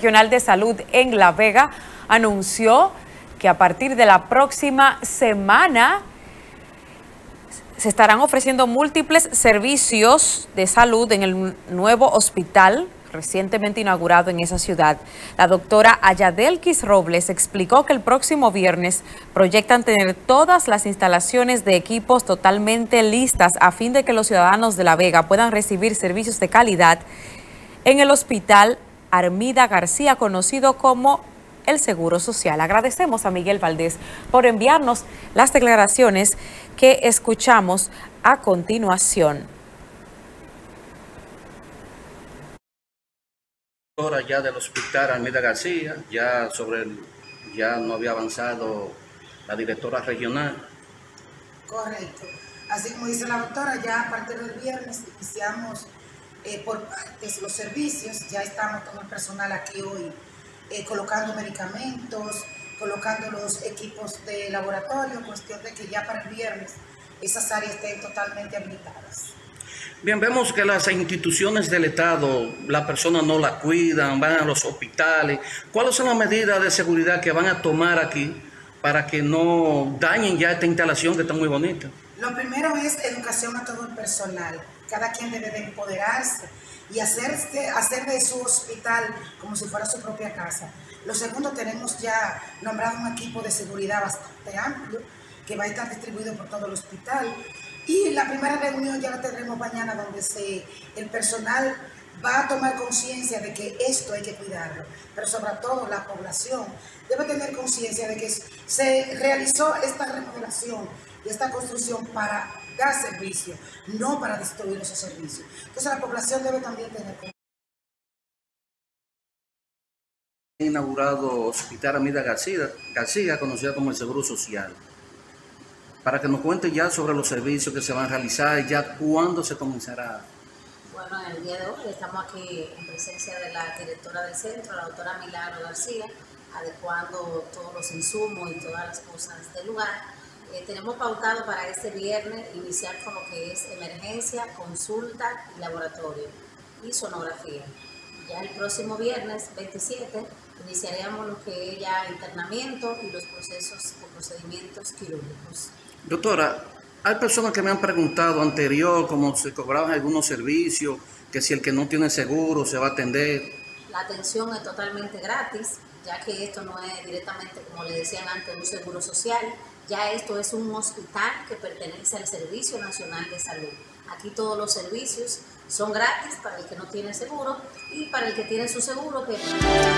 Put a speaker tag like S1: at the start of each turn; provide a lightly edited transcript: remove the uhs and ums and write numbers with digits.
S1: Regional de Salud en La Vega anunció que a partir de la próxima semana se estarán ofreciendo múltiples servicios de salud en el nuevo hospital recientemente inaugurado en esa ciudad. La doctora Ayadelkis Robles explicó que el próximo viernes proyectan tener todas las instalaciones de equipos totalmente listas a fin de que los ciudadanos de La Vega puedan recibir servicios de calidad en el Hospital Armida García, conocido como el Seguro Social. Agradecemos a Miguel Valdés por enviarnos las declaraciones que escuchamos a continuación.
S2: Ya del Hospital Armida García, ya no había avanzado la directora regional.
S3: Correcto. Así como dice la doctora, ya a partir del viernes iniciamos por partes los servicios. Ya estamos todo el personal aquí hoy colocando medicamentos, colocando los equipos de laboratorio, cuestión de que ya para el viernes esas áreas estén totalmente habilitadas.
S2: Bien, vemos que las instituciones del Estado, las personas no la cuidan, van a los hospitales. ¿Cuáles son las medidas de seguridad que van a tomar aquí para que no dañen ya esta instalación que está muy bonita?
S3: Lo primero es educación a todo el personal. Cada quien debe de empoderarse y hacer de su hospital como si fuera su propia casa. Lo segundo, tenemos ya nombrado un equipo de seguridad bastante amplio que va a estar distribuido por todo el hospital. Y la primera reunión ya la tendremos mañana, donde el personal va a tomar conciencia de que esto hay que cuidarlo, pero sobre todo la población debe tener conciencia de que se realizó esta remodelación y esta construcción para dar servicio, no para destruir esos servicios. Entonces la población debe también tener conciencia.
S2: Inaugurado Hospital Armida García, conocida como el Seguro Social, para que nos cuente ya sobre los servicios que se van a realizar y ya cuándo se comenzará.
S4: Bueno, el día de hoy estamos aquí en presencia de la directora del centro, la doctora Milagro García, adecuando todos los insumos y todas las cosas del lugar. Tenemos pautado para este viernes iniciar con lo que es emergencia, consulta y laboratorio y sonografía. Ya el próximo viernes 27 iniciaríamos lo que es ya internamiento y los procesos o procedimientos quirúrgicos.
S2: Doctora, hay personas que me han preguntado anterior cómo se cobraban algunos servicios, que si el que no tiene seguro se va a atender.
S4: La atención es totalmente gratis, ya que esto no es directamente, como le decían antes, un seguro social. Ya esto es un hospital que pertenece al Servicio Nacional de Salud. Aquí todos los servicios son gratis para el que no tiene seguro y para el que tiene su seguro que